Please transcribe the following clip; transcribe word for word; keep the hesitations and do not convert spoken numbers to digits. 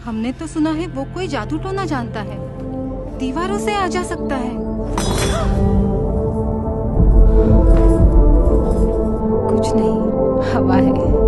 हमने तो सुना है वो कोई जादू टोना जानता है, दीवारों से आ जा सकता है। कुछ नहीं, हवा है।